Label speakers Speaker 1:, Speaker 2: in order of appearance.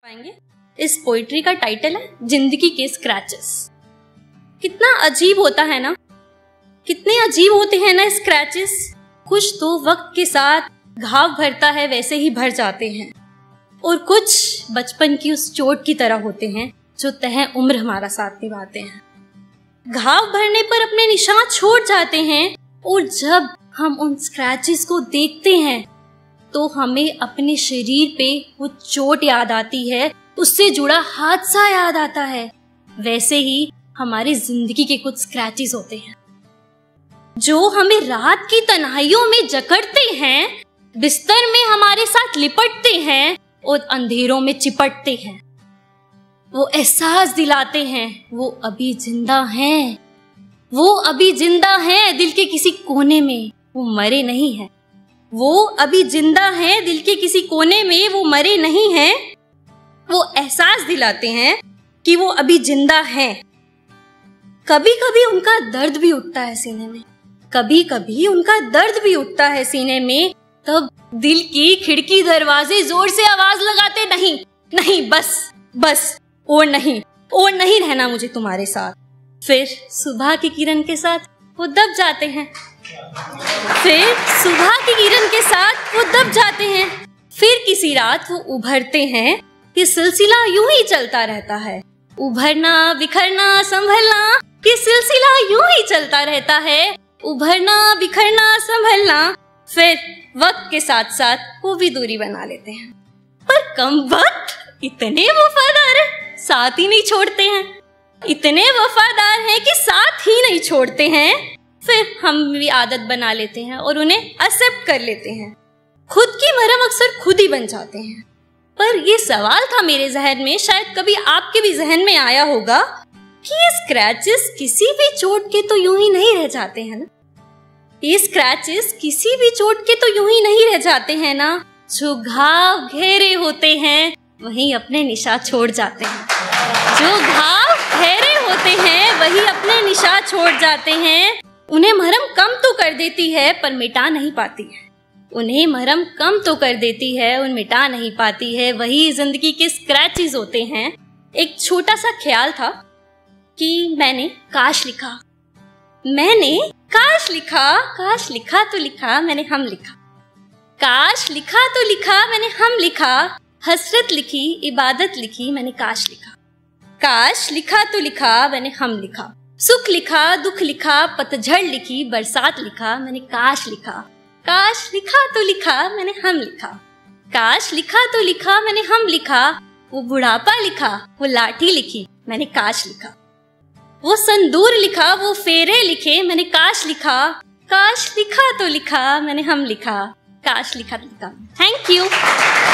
Speaker 1: पाएंगे। इस पोइट्री का टाइटल है जिंदगी के स्क्रैचेस। कितना अजीब होता है ना, कितने अजीब होते हैं ना स्क्रैचेस। कुछ तो वक्त के साथ घाव भरता है वैसे ही भर जाते हैं, और कुछ बचपन की उस चोट की तरह होते हैं जो तय उम्र हमारा साथ निभाते हैं। घाव भरने पर अपने निशान छोड़ जाते हैं, और जब हम उन स्क्रैचेस को देखते हैं तो हमें अपने शरीर पे वो चोट याद आती है, उससे जुड़ा हादसा याद आता है। वैसे ही हमारी जिंदगी के कुछ स्क्रैचेस होते हैं जो हमें रात की तन्हाइयों में जकड़ते हैं, बिस्तर में हमारे साथ लिपटते हैं और अंधेरों में चिपटते हैं। वो एहसास दिलाते हैं वो अभी जिंदा हैं, वो अभी जिंदा हैं दिल के किसी कोने में, वो मरे नहीं हैं। वो अभी जिंदा हैं दिल के किसी कोने में, वो मरे नहीं हैं। वो एहसास दिलाते हैं कि वो अभी जिंदा हैं। कभी कभी उनका दर्द भी उठता है सीने में, कभी कभी उनका दर्द भी उठता है सीने में। तब दिल की खिड़की दरवाजे जोर से आवाज लगाते, नहीं नहीं, बस बस, और नहीं रहना मुझे तुम्हारे साथ। फिर सुबह की किरण के साथ वो दब जाते हैं, फिर सुबह की किरण के साथ वो दब जाते हैं। फिर किसी रात वो उभरते हैं। ये सिलसिला यूं ही चलता रहता है, उभरना बिखरना संभलना, ये सिलसिला यूं ही चलता रहता है, उभरना बिखरना संभलना। फिर वक्त के साथ साथ वो भी दूरी बना लेते हैं, पर कम वक्त इतने वफादार हैं, साथ ही नहीं छोड़ते हैं। इतने वफादार हैं कि साथ ही नहीं छोड़ते हैं। फिर हम भी आदत बना लेते हैं और उन्हें एक्सेप्ट कर लेते हैं। खुद की मरहम अक्सर खुद ही बन जाते हैं। पर ये सवाल था मेरे जहन में, शायद कभी आपके भी जहन में आया होगा कि ये स्क्रैचेस किसी भी चोट के तो यूं ही नहीं रह जाते हैं ना। ये स्क्रैचेस किसी भी चोट के तो यूं ही नहीं रह जाते हैं ना। जो घाव गहरे होते हैं वहीं अपने निशान छोड़ जाते हैं। जो घाव गहरे होते हैं वही अपने निशान छोड़ जाते हैं। उन्हें मरहम कम तो कर देती है पर मिटा नहीं पाती है। उन्हें मरहम कम तो कर देती है और मिटा नहीं पाती है। वही जिंदगी के स्क्रैचेस होते हैं। एक छोटा सा ख्याल था कि मैंने काश लिखा, मैंने काश लिखा, काश लिखा तो लिखा, मैंने हम लिखा। काश लिखा तो लिखा, मैंने हम लिखा। हसरत लिखी, इबादत लिखी, मैंने काश लिखा। काश लिखा तो लिखा, मैंने हम लिखा। सुख लिखा, दुख लिखा, पतझड़ लिखी, बरसात लिखा, मैंने काश लिखा। काश लिखा तो लिखा, मैंने हम लिखा। काश लिखा तो लिखा, मैंने हम लिखा। वो बुढ़ापा लिखा, वो लाठी लिखी, मैंने काश लिखा। वो संदूर लिखा, वो फेरे लिखे, मैंने काश लिखा। काश लिखा तो लिखा, मैंने हम लिखा। काश लिखा तो लिखा। Thank you.